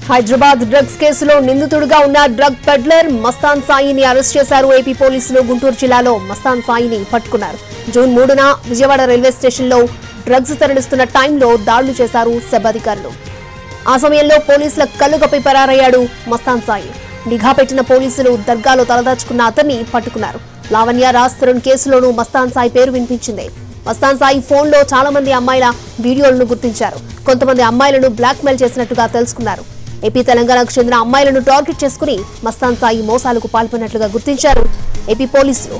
Hyderabad drugs కేసులో నిందితుడిగా ఉన్న డ్రగ్ పెడ్లర్ మస్తాన్ సాయిని అరెస్ట్ చేశారు ఏపీ పోలీసులు. గుంటూరు జిల్లాలో మస్తాన్ సాయిని పట్టుకున్నారు. జూన్ 3న విజయవాడ రైల్వే స్టేషన్లో డ్రగ్స్ తరలిస్తున్న టైంలో దాడులు చేశారు సెబ్ అధికారులు. ఆ సమయంలో పోలీసుల కళ్ళుగప్పి పరారయ్యాడు మస్తాన్ సాయి. నిఘా పెట్టిన పోలీసులు దర్గాలో తలదాచుకున్న అతన్ని పట్టుకున్నారు. లావణ్య రాజ్ తరుణ్ కేసులోనూ మస్తాన్ సాయి పేరు వినిపించింది. మస్తాన్ సాయి ఫోన్లో చాలా మంది అమ్మాయిల వీడియోలను గుర్తించారు. కొంతమంది అమ్మాయిలను బ్లాక్ మెయిల్ చేసినట్టుగా తెలుసుకున్నారు. ఏపీ తెలంగాణకు చెందిన అమ్మాయిలను టార్గెట్ చేసుకుని మస్తాన్ సాయి మోసాలకు పాల్పడినట్లుగా గుర్తించారు ఏపీ పోలీసులు.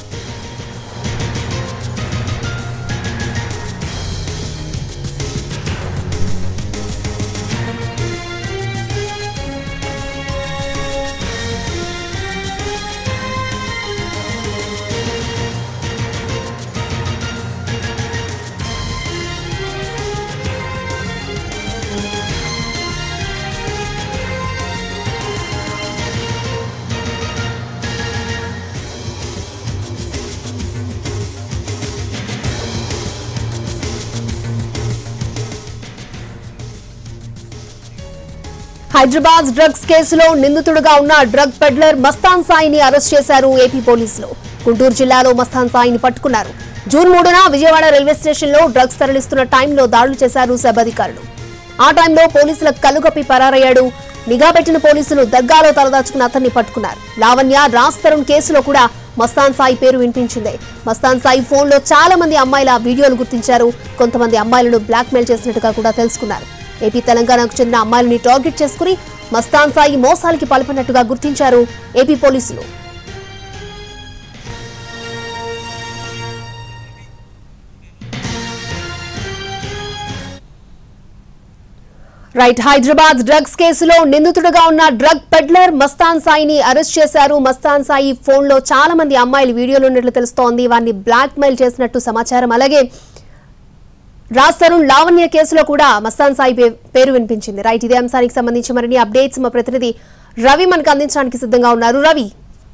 హైదరాబాద్ డ్రగ్స్ కేసులో నిందితుడిగా ఉన్న డ్రగ్ పెడ్లర్ మస్తాన్ సాయిని అరెస్ట్ చేశారు ఏపీ పోలీసులు. గుంటూరు జిల్లాలో మస్తాన్ సాయిని పట్టుకున్నారు. జూన్ 3న విజయవాడ రైల్వే స్టేషన్లో డ్రగ్స్ తరలిస్తున్న టైంలో దాడులు చేశారు సెబ్ అధికారులు. ఆ టైంలో పోలీసుల కళ్ళుగప్పి పరారయ్యాడు. నిఘా పెట్టిన పోలీసులు దర్గాలో తలదాచుకున్న అతన్ని పట్టుకున్నారు. లావణ్య రాజ్ తరుణ్ కేసులో కూడా మస్తాన్ సాయి పేరు వినిపించింది. మస్తాన్ సాయి ఫోన్లో చాలా మంది అమ్మాయిల వీడియోలు గుర్తించారు. కొంతమంది అమ్మాయిలను బ్లాక్ మెయిల్ చేసినట్టుగా కూడా తెలుసుకున్నారు. ఏపీ తెలంగాణకు చెందిన అమ్మాయిలని టార్గెట్ చేసుకుని మస్తాన్ సాయి మోసాలకి పాల్పడినట్టుగా గుర్తించారు ఏపీ పోలీసులు. హైదరాబాద్ డ్రగ్స్ కేసులో నిందితుడిగా ఉన్న డ్రగ్ పెడ్లర్ మస్తాన్ సాయిని అరెస్ట్ చేశారు. మస్తాన్ సాయి ఫోన్లో చాలా మంది అమ్మాయిల వీడియోలు ఉన్నట్లు తెలుస్తోంది. వారిని బ్లాక్ మెయిల్ చేసినట్టు సమాచారం. అలాగే రాజ్ తరుణ్ లావణ్య కేసులో కూడా మస్తాన్ సాయి పేరు వినిపించింది. ఇదే అంశానికి సంబంధించి మరిన్ని అప్డేట్స్ మా ప్రతినిధి రవి మనకు అందించడానికి సిద్ధంగా ఉన్నారు. రవి,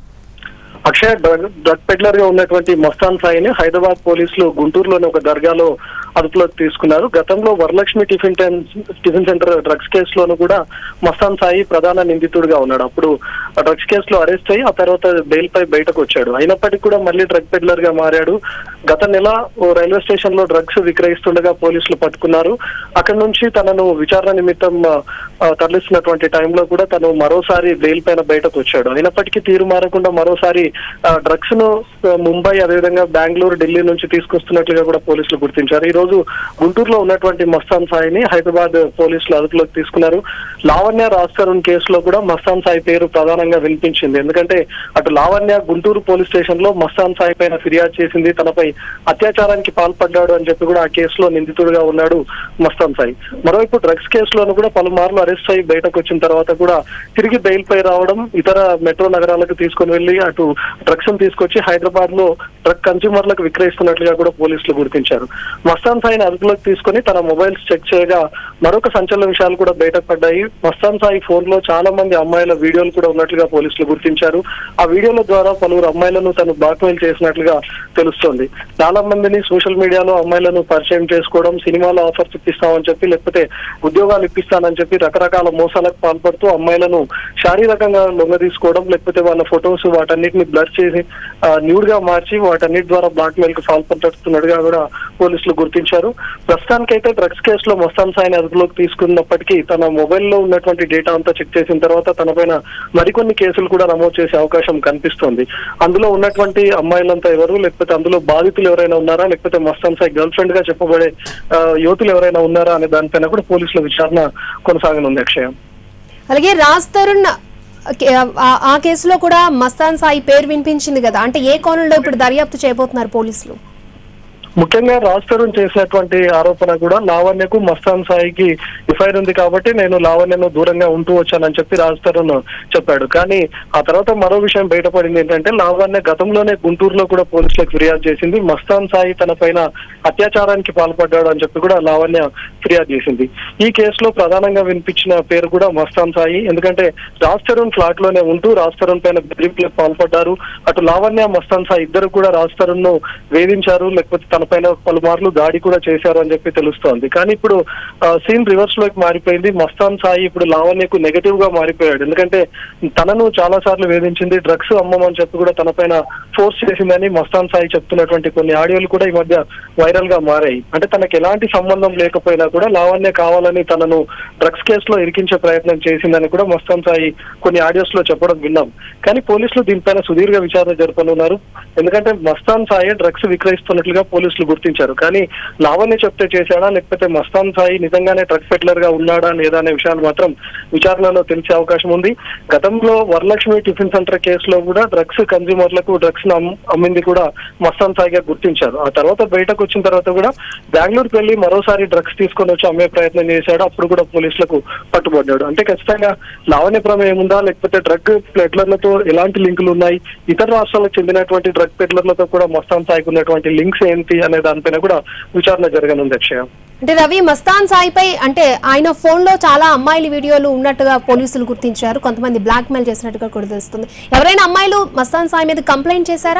అక్షయ్, డ్రగ్ పెడ్లర్ గా ఉన్నటువంటి మస్తాన్ సాయిని హైదరాబాద్ పోలీసులు గుంటూరులోని ఒక దర్గాలో అదుపులోకి తీసుకున్నారు. గతంలో వరలక్ష్మి టిఫిన్ సెంటర్ డ్రగ్స్ కేసులోనూ కూడా మస్తాన్ సాయి ప్రధాన నిందితుడిగా ఉన్నాడు. అప్పుడు డ్రగ్స్ కేసులో అరెస్ట్ అయ్యి ఆ తర్వాత బెయిల్ పై బయటకు వచ్చాడు. అయినప్పటికీ కూడా మళ్ళీ డ్రగ్ పెడ్లర్ గా మారాడు. గత నెల రైల్వే స్టేషన్ లో డ్రగ్స్ విక్రయిస్తుండగా పోలీసులు పట్టుకున్నారు. అక్కడి నుంచి తనను విచారణ నిమిత్తం తరలిస్తున్నటువంటి టైంలో కూడా తను మరోసారి బెయిల్ పైన బయటకు వచ్చాడు. అయినప్పటికీ తీరు మారకుండా మరోసారి డ్రగ్స్ ను ముంబై, అదేవిధంగా బెంగళూరు, ఢిల్లీ నుంచి తీసుకొస్తున్నట్లుగా కూడా పోలీసులు గుర్తించారు. ఈ రోజు గుంటూరులో ఉన్నటువంటి మస్తాన్ సాయిని హైదరాబాద్ పోలీసులు అదుపులోకి తీసుకున్నారు. లావణ్య రాజ్ తరుణ్ కేసులో కూడా మస్తాన్ సాయి పేరు ప్రధానంగా వినిపించింది. ఎందుకంటే అటు లావణ్య గుంటూరు పోలీస్ స్టేషన్ లో మస్తాన్ సాయి పైన ఫిర్యాదు చేసింది. తనపై అత్యాచారానికి పాల్పడ్డాడు అని చెప్పి కూడా ఆ కేసులో నిందితుడిగా ఉన్నాడు మస్తాన్ సాయి. మరోవైపు డ్రగ్స్ కేసులోనూ కూడా పలుమార్లు అరెస్ట్ అయ్యి బయటకు వచ్చిన తర్వాత కూడా తిరిగి బెయిల్ పై రావడం, ఇతర మెట్రో నగరాలకు తీసుకుని వెళ్లి అటు డ్రగ్స్ తీసుకొచ్చి హైదరాబాద్ లో డ్రగ్ కన్స్యూమర్లకు విక్రయిస్తున్నట్లుగా కూడా పోలీసులు గుర్తించారు. మస్తాన్ సాయిని అదుపులోకి తీసుకుని తన మొబైల్స్ చెక్ చేయగా మరొక సంచలన విషయాలు కూడా బయటపడ్డాయి. మస్తాన్ సాయి ఫోన్ లో చాలా మంది అమ్మాయిల వీడియోలు కూడా ఉన్నట్లుగా పోలీసులు గుర్తించారు. ఆ వీడియోల ద్వారా పలువురు అమ్మాయిలను తను బ్లాక్మెయిల్ చేసినట్లుగా తెలుస్తోంది. చాలా మందిని సోషల్ మీడియాలో అమ్మాయిలను పరిచయం చేసుకోవడం, సినిమాలో ఆఫర్స్ ఇప్పిస్తామని చెప్పి, లేకపోతే ఉద్యోగాలు ఇప్పిస్తానని చెప్పి రకరకాల మోసాలకు పాల్పడుతూ అమ్మాయిలను శారీరకంగా లొంగదీసుకోవడం, లేకపోతే వాళ్ళ ఫొటోస్ వాటన్నిటిని బ్లర్ చేసి న్యూడ్ గా మార్చి వాటన్నిటి ద్వారా బ్లాక్ మెయిల్ కు పాల్పడుతున్నట్టుగా కూడా పోలీసులు గుర్తించారు. ప్రస్తుతానికైతే డ్రగ్స్ కేసులో మస్తాన్ సాయిని అదుపులోకి తీసుకున్నప్పటికీ తన మొబైల్లో ఉన్నటువంటి డేటా అంతా చెక్ చేసిన తర్వాత తన పైన మరికొన్ని కేసులు కూడా నమోదు చేసే అవకాశం కనిపిస్తోంది. అందులో ఉన్నటువంటి అమ్మాయిలంతా ఎవరు, లేకపోతే అందులో బాధితులు ఎవరైనా ఉన్నారా, లేకపోతే మస్తాన్ సాయి గర్ల్ ఫ్రెండ్ గా చెప్పబడే యువతులు ఎవరైనా ఉన్నారా అనే దానిపైన కూడా పోలీసుల విచారణ కొనసాగనుంది. అక్షయం, అలాగే రాజ్ తరుణ్ ఆ కేసులో కూడా మస్తాన్ సాయి పేరు వినిపించింది కదా, అంటే ఏ కోణంలో ఇప్పుడు దర్యాప్తు చేయబోతున్నారు పోలీసులు? ముఖ్యంగా రాజ్ తరుణ్ చేసినటువంటి ఆరోపణ కూడా లావణ్యకు మస్తాన్ సాయికి ఎఫ్ఐఆర్ ఉంది కాబట్టి నేను లావణ్యను దూరంగా ఉంటూ వచ్చానని చెప్పి రాజ్ తరుణ్ చెప్పాడు. కానీ ఆ తర్వాత మరో విషయం బయటపడింది ఏంటంటే లావణ్య గతంలోనే గుంటూరులో కూడా పోలీసులకు ఫిర్యాదు చేసింది. మస్తాన్ సాయి తన పైన అత్యాచారానికి పాల్పడ్డాడు అని చెప్పి కూడా లావణ్య ఫిర్యాదు చేసింది. ఈ కేసులో ప్రధానంగా వినిపించిన పేరు కూడా మస్తాన్ సాయి. ఎందుకంటే రాజ్ తరుణ్ ఫ్లాట్ లోనే ఉంటూ రాజ్ తరుణ్ పైన బెదిరింపులకు పాల్పడ్డారు. అటు లావణ్య, మస్తాన్ సాయి ఇద్దరు కూడా రాజ్ తరుణ్ ను వేధించారు, లేకపోతే తన తనపైన పలుమార్లు దాడి కూడా చేశారు అని చెప్పి తెలుస్తోంది. కానీ ఇప్పుడు సీన్ రివర్స్ లోకి మారిపోయింది. మస్తాన్ సాయి ఇప్పుడు లావణ్యకు నెగటివ్ గా మారిపోయాడు. ఎందుకంటే తనను చాలా సార్లు వేధించింది, డ్రగ్స్ అమ్మమని చెప్పి కూడా తనపైన ఫోర్స్ చేసిందని మస్తాన్ సాయి చెప్తున్నటువంటి కొన్ని ఆడియోలు కూడా ఈ మధ్య వైరల్ గా మారాయి. అంటే తనకు ఎలాంటి సంబంధం లేకపోయినా కూడా లావణ్య కావాలని తనను డ్రగ్స్ కేసులో ఇరికించే ప్రయత్నం చేసిందని కూడా మస్తాన్ సాయి కొన్ని ఆడియోస్ లో చెప్పడం విన్నాం. కానీ పోలీసులు దీనిపైన సుదీర్ఘ విచారణ జరపనున్నారు. ఎందుకంటే మస్తాన్ సాయి డ్రగ్స్ విక్రయిస్తున్నట్లుగా పోలీసులు గుర్తించారు. కానీ లావణ్య చెప్తే చేశాడా లేకపోతే మస్తాన్ సాయి నిజంగానే డ్రగ్స్ పెడ్లర్ గా ఉన్నాడా లేదా అనే విషయాలు మాత్రం విచారణలో తెలిసే అవకాశం ఉంది. గతంలో వరలక్ష్మి టిఫిన్ సెంటర్ కేసులో కూడా డ్రగ్స్ కన్స్యూమర్లకు డ్రగ్స్ అమ్మింది కూడా మస్తాన్ సాయిగా గుర్తించారు. ఆ తర్వాత బయటకు వచ్చిన తర్వాత కూడా బెంగళూరుకి వెళ్లి మరోసారి డ్రగ్స్ తీసుకొని వచ్చి అమ్మే ప్రయత్నం చేశాడు. అప్పుడు కూడా పోలీసులకు పట్టుబడ్డాడు. అంటే ఖచ్చితంగా లావణ్య ప్రమేయం ఉందా లేకపోతే డ్రగ్ పెడ్లర్లతో ఎలాంటి లింకులు ఉన్నాయి, ఇతర రాష్ట్రాలకు చెందినటువంటి డ్రగ్ పెడ్లర్లతో కూడా మస్తాన్ సాయికి ఉన్నటువంటి లింక్స్ ఏంటి అనే దానిపైన కూడా విచారణ జరగనుంది అక్షయ. అంటే రవి, మస్తాన్ సాయిపై అంటే ఆయన ఫోన్ లో చాలా అమ్మాయిల వీడియోలు ఉన్నట్టుగా పోలీసులు గుర్తించారు. కొంతమంది బ్లాక్ మెయిల్ చేసినట్టుగా కూడా తెలుస్తుంది. ఎవరైనా అమ్మాయిలు మస్తాన్ సాయి మీద కంప్లైంట్ చేశారా?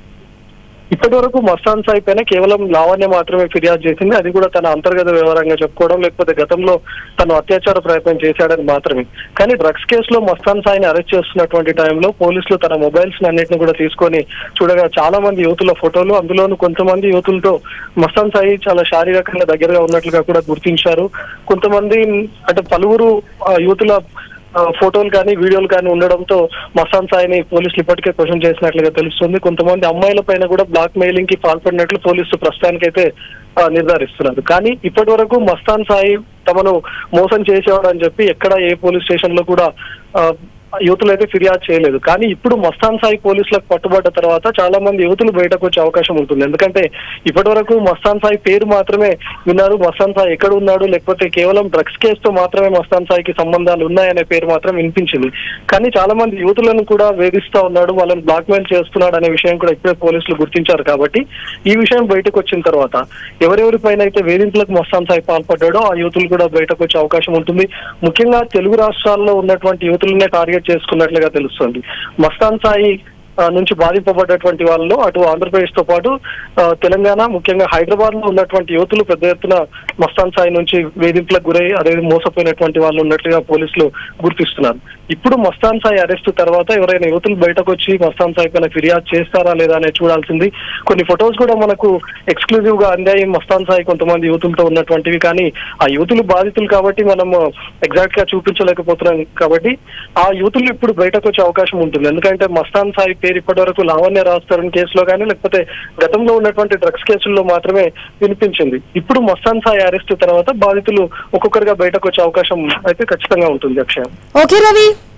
ఇప్పటి వరకు మస్తాన్ సాయి పైన కేవలం లావణ్య మాత్రమే ఫిర్యాదు చేసింది. అది కూడా తన అంతర్గత వ్యవహారంగా చెప్పుకోవడం, లేకపోతే గతంలో తను అత్యాచార ప్రయత్నం చేశాడని మాత్రమే. కానీ డ్రగ్స్ కేసులో మస్తాన్ సాయిని అరెస్ట్ చేస్తున్నటువంటి టైంలో పోలీసులు తన మొబైల్స్ అన్నింటిని కూడా తీసుకొని చూడగా చాలా మంది యువతుల ఫోటోలు, అందులోనూ కొంతమంది యువతులతో మస్తాన్ సాయి చాలా శారీరకంగా దగ్గరగా ఉన్నట్లుగా కూడా గుర్తించారు. కొంతమంది అంటే పలువురు యువతుల ఫోటోలు కానీ వీడియోలు కానీ ఉండడంతో మస్తాన్ సాయిని పోలీసులు ఇప్పటికే క్వశ్చన్ చేసినట్లుగా తెలుస్తుంది. కొంతమంది అమ్మాయిల పైన కూడా బ్లాక్ మెయిలింగ్ కి పాల్పడినట్లు పోలీసులు ప్రస్తుతానికైతే నిర్ధారిస్తున్నారు. కానీ ఇప్పటి వరకు మస్తాన్ సాయి తమను మోసం చేసేవాడు అని చెప్పి ఎక్కడ ఏ పోలీస్ స్టేషన్ లో కూడా యువతులు అయితే ఫిర్యాదు చేయలేదు. కానీ ఇప్పుడు మస్తాన్ సాయి పోలీసులకు పట్టుబడ్డ తర్వాత చాలా మంది యువతులు బయటకు వచ్చే అవకాశం ఉంటుంది. ఎందుకంటే ఇప్పటి వరకు మస్తాన్ సాయి పేరు మాత్రమే విన్నారు. మస్తాన్ సాయి ఎక్కడ ఉన్నాడు లేకపోతే కేవలం డ్రగ్స్ కేసుతో మాత్రమే మస్తాన్ సాయికి సంబంధాలు ఉన్నాయనే పేరు మాత్రం వినిపించింది. కానీ చాలా మంది యువతులను కూడా వేధిస్తా ఉన్నాడు, వాళ్ళని బ్లాక్మెయిల్ చేస్తున్నాడు అనే విషయం కూడా ఇప్పుడే పోలీసులు గుర్తించారు. కాబట్టి ఈ విషయం బయటకు వచ్చిన తర్వాత ఎవరెవరిపైన అయితే వేధింపులకు మస్తాన్ సాయి పాల్పడ్డాడో ఆ యువతులు కూడా బయటకు వచ్చే అవకాశం ఉంటుంది. ముఖ్యంగా తెలుగు రాష్ట్రాల్లో ఉన్నటువంటి యువతులనే టార్గెట్ చేసుకున్నట్లుగా తెలుస్తుంది. మస్తాన్ సాయి నుంచి బాధింపబడ్డటువంటి వాళ్ళు అటు ఆంధ్రప్రదేశ్ తో పాటు తెలంగాణ, ముఖ్యంగా హైదరాబాద్ లో ఉన్నటువంటి యువతులు పెద్ద ఎత్తున మస్తాన్ సాయి నుంచి వేధింపులకు గురై అదే మోసపోయినటువంటి వాళ్ళు ఉన్నట్లుగా పోలీసులు గుర్తిస్తున్నారు. ఇప్పుడు మస్తాన్ సాయి అరెస్ట్ తర్వాత ఎవరైనా యువతులు బయటకు వచ్చి మస్తాన్ సాయి పైన ఫిర్యాదు చేస్తారా లేదా అనేది చూడాల్సింది. కొన్ని ఫొటోస్ కూడా మనకు ఎక్స్క్లూజివ్ గా అందాయి మస్తాన్ సాయి కొంతమంది యువతులతో ఉన్నటువంటివి. కానీ ఆ యువతులు బాధితులు కాబట్టి మనం ఎగ్జాక్ట్ గా చూపించలేకపోతున్నాం. కాబట్టి ఆ యువతులు ఇప్పుడు బయటకు వచ్చే అవకాశం ఉంటుంది. ఎందుకంటే మస్తాన్ సాయి పేరు ఇప్పటి వరకు లావణ్య రాస్తారని కేసులో కానీ లేకపోతే గతంలో ఉన్నటువంటి డ్రగ్స్ కేసుల్లో మాత్రమే వినిపించింది. ఇప్పుడు మస్తాన్ సాయి అరెస్ట్ తర్వాత బాధితులు ఒక్కొక్కరిగా బయటకు వచ్చే అవకాశం అయితే ఖచ్చితంగా ఉంటుంది అక్షయ. ఓకే రవి.